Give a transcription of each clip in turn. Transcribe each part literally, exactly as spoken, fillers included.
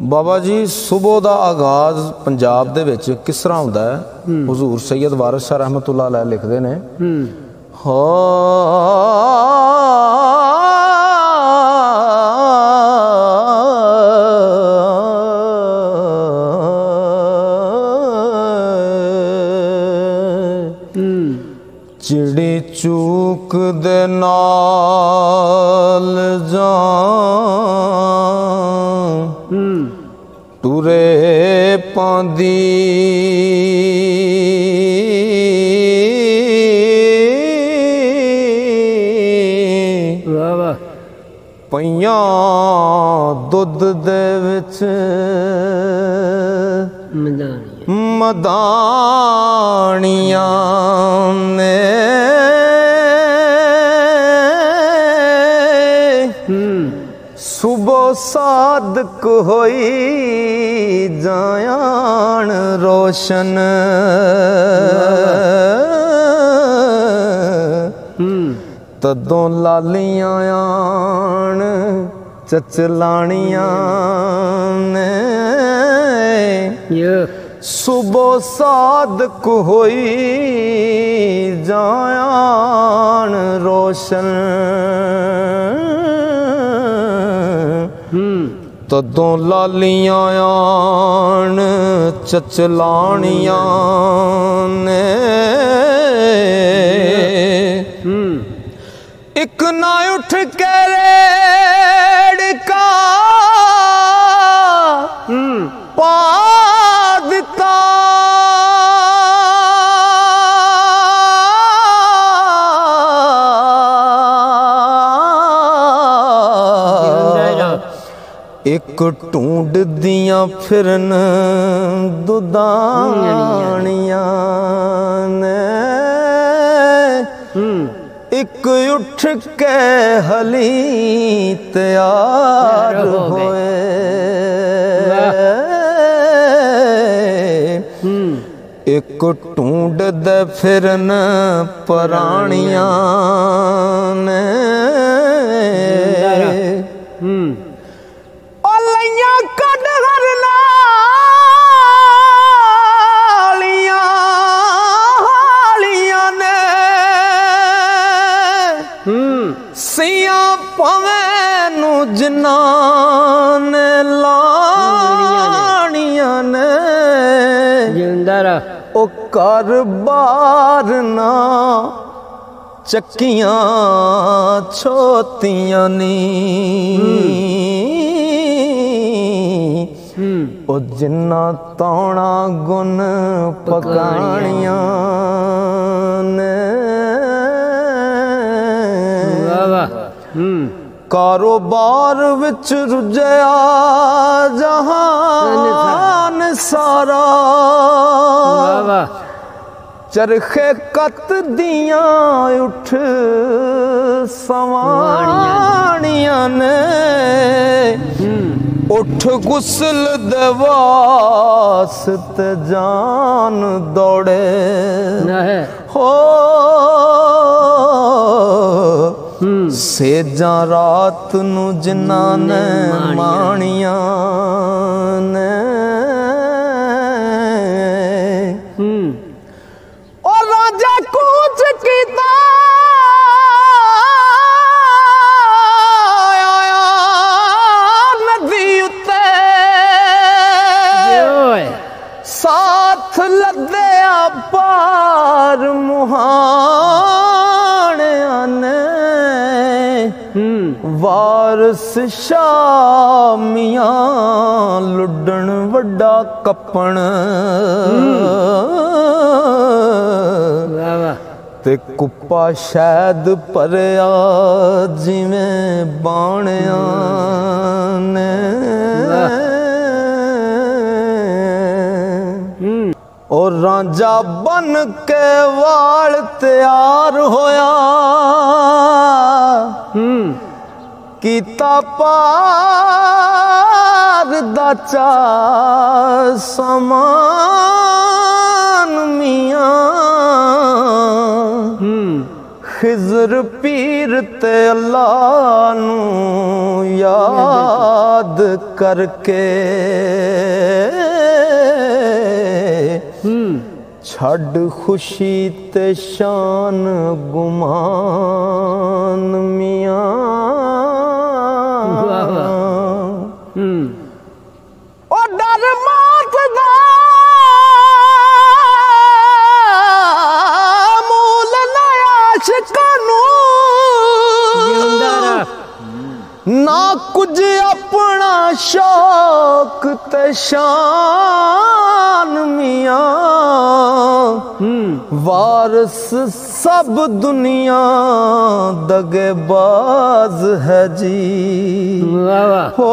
बाबा जी सुबह का आगाज पंजाब दे विच किस तरह होंदा है? हुजूर सैयद वारिस शाह रहमतुल्लाह अलैह लिखदे ने हो चिड़ी चूक दे नाल जान टुरे पांदी पइयां दुध दे विच मदानियां ने सुबह सादक होई जायान रोशन तदों लालियां आन चचलानियां ने सुबह सादक होई जायान रोशन तदों लालियां आन चचलानियां ने एक ना उठ के रेड़का पा दिता एक ढूंढ दियां फिरन दुदानियां ने एक उठ के हली तैयार होए एक ढूंढ दे फिरन परानियां ने जिन्हां ने लानियां ने ओ कर बार ना चक्कियां छोतियां नी ओ जिन्ना तौना गुन पकानियां ने कारोबार विच रुझया जहान सारा चरखे कत दियां उठ सवानियां ने उठ गुसल दे वास्ते जान दौड़े हो सेजा रात नू जिन्हां ने माणियां ने और राजा कूच कीता आया नदी उत्ते साथ लद्या पार मुहानियां ने वारस शामियां लुडन वड्डा कपन ते कुप्पा शैद परया जिवें बाणियां ने और रांझा बन के वाल तैयार होया कीता पार दाचा समान मियां खिजर पीर ते अल्लाह नू याद करके छड़ खुशी ते शान गुमान मियां ओ डर मौत दा मूल नया शिकानू ना कुछ अपना शौक ते शान मियां वारस सब दुनिया दगेबाज है जी हो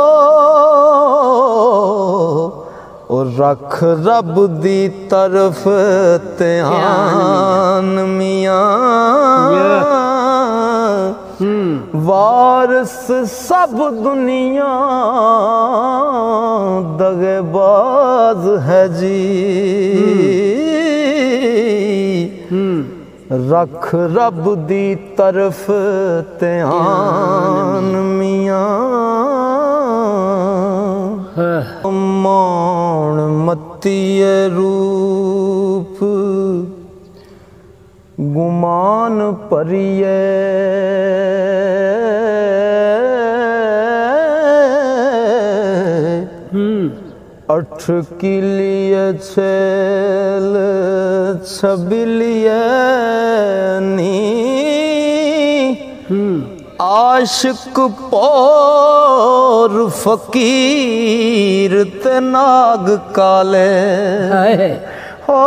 और रख रब दी तरफ ध्यान मियां वारस सब दुनिया दगेबाज है जी रख रब दी तरफ ध्यान मियां मौन मतिये रूप गुमान परिये अठ किलिये छेल छबिलिये नी आशिक पौर फकीर ते नाग काले हो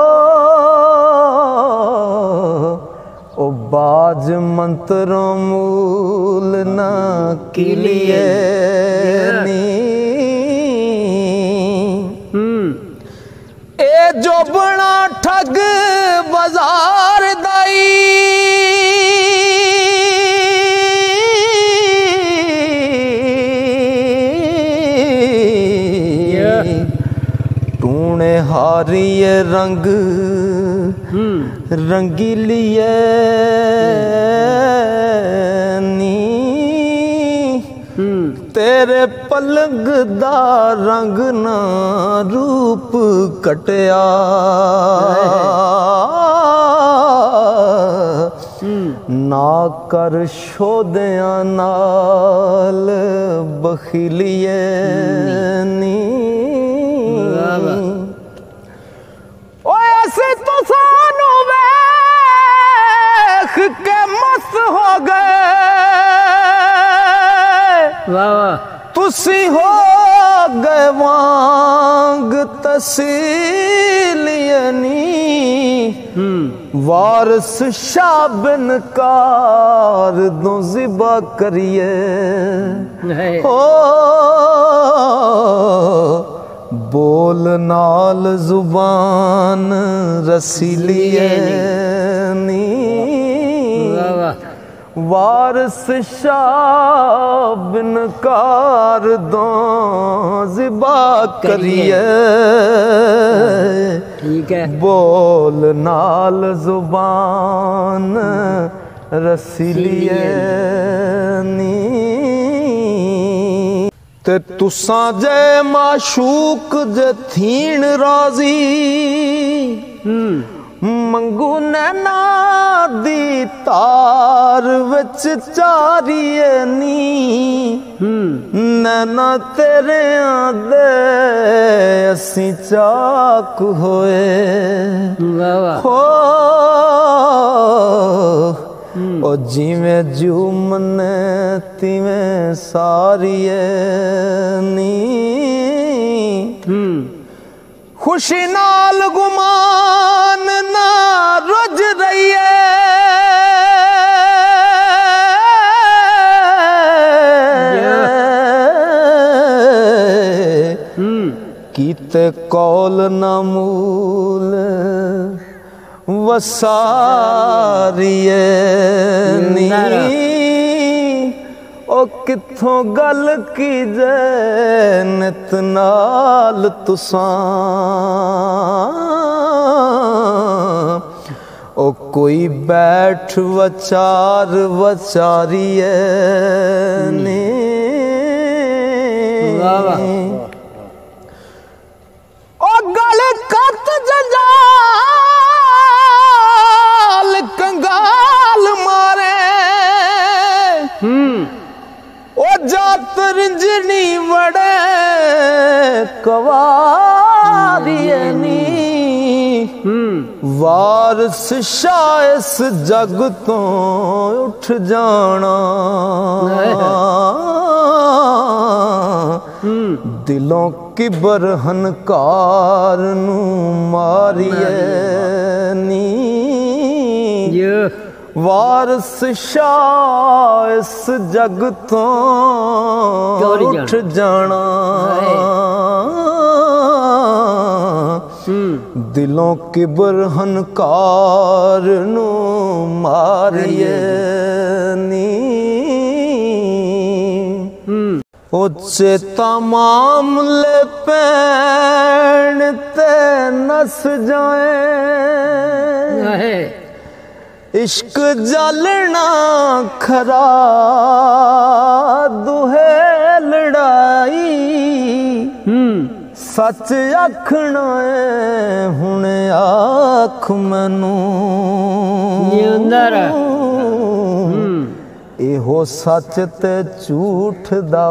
ओ बाज मंत्रों मूल ना किलिये नी ए जो बना ठग बाजार दाई टूने हारिये रंग रंगीलिये नी तेरे पलंग दा रंग ना रूप कटिया ना कर शोदिया नाल बखिलिये नी ऐसे तो सानू वेख के मस्त हो गए तुसी हो गए वांग तसीलियनी वारस शाबिन कार दो जिबा करिए हो बोल नाल जुबान रसीलिए नी वारस शाबिन कार दो जिबा करिए ठीक है बोल नाल जुबान रसीलिए नी ते तुसां जे माशूक जे थीन राजी मंगू नैना दी तार विच चारिए नी नैना तेरे आदे असी चाक होए हो ओ जिवें जुमने तिवें सारिए नी खुशी नाल गुमान ना रुझ रहिए कीते कौल ना मूल वसारिए नी ओ किथों गल की जे नित नाल तुसां ओ कोई बैठ वचार वचारिए ने ओ गल कत जंजाल कंगाल मारे ओ जात रिंजनी वड़े कवारिए नी वारस शायस जग तो उठ जाना दिलों किबर हनकार नू मारिए नी वारस शायस जग तो उठ जाना दिलों किबर हनकार नू मारिए नी ओ चेता मामले पैण ते नस जाए इश्क जलना खरा दुहे लड़ाई सच आखना है हुण आख मैनू एहो सच ते झूठ दा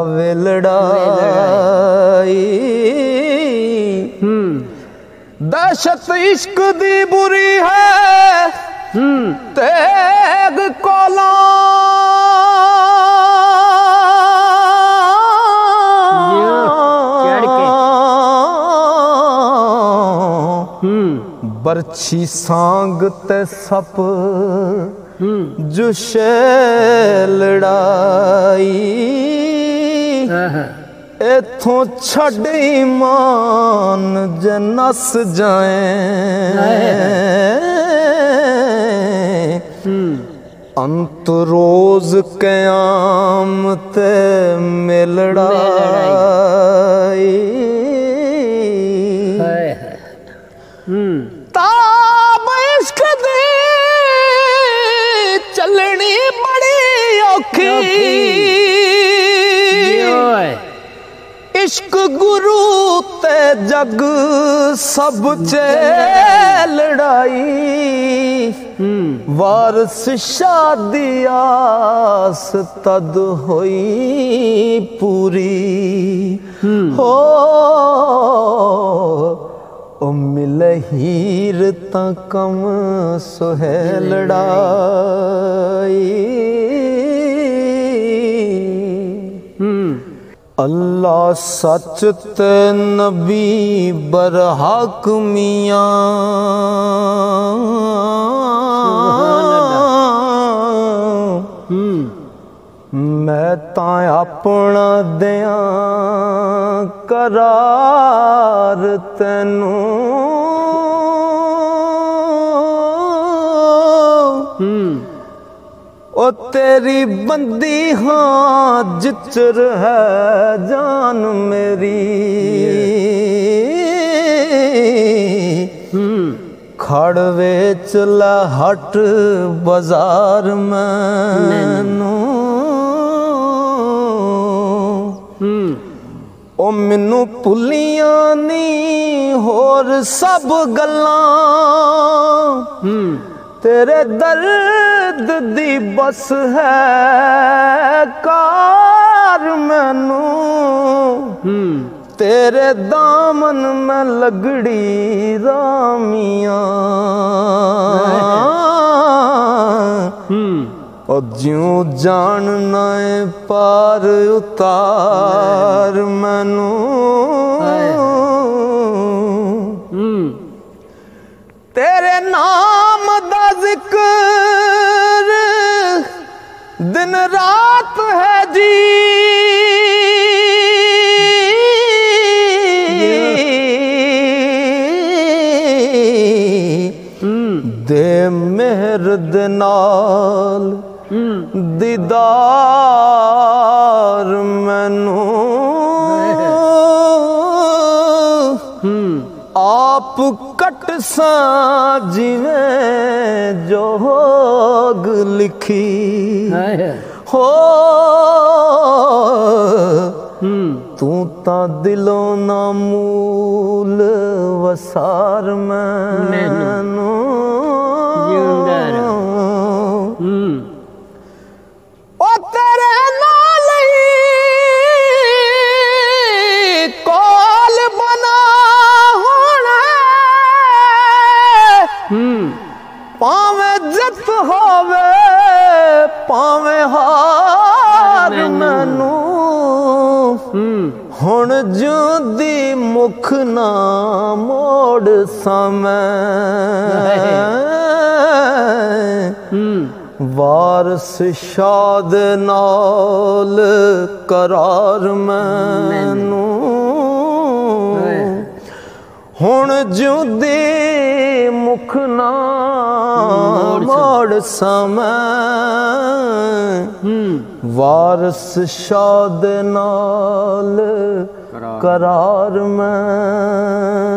वेलड़ाई दहशत इश्क दी बुरी है तेग कोला बरछी सांग ते सप जुशे लड़ाई इथों छड़ ईमान जे नस जाए अंत रोज क़यामत मिलड़ाई ताब इश्क दी चलनी बड़ी औखी इश्क गुरु ते जग सब चे लड़ाई वारस शादी आस तद होई पूरी हो ओ मिल हीर ता कम सोहे लड़ाई अल्लाह सच ते नबी बरहक मियां मैं ता अपना दिया करार तेनू ओ तेरी बंदी हाँ जिचर है जान मेरी खड़ वेच ला हट बाजार मैनू ओ मैनू भुलियां नी होर सब गल्लां तेरे दर्द दी बस है कार मैनू तेरे दामन में लगड़ी रामियां और ज्यों जानना है पार उतार मैनू तेरे नाम दा जिक्र दिन रात है जी दे मेहर दे नाल दीदार मैनू आप कट सा जिवें जोग लिखी हो तू ता दिलों ना मूल वसार मैनू ओ तेरे नाल ही कोल बना होना पावे जित होवे पावे हार मैनू हुण जुदी मुख ना मोड़ समय वारस शाद नाल करार मैनू हुण जुदी मुख ना मोड़ समय वारस शाद नाल करार मैं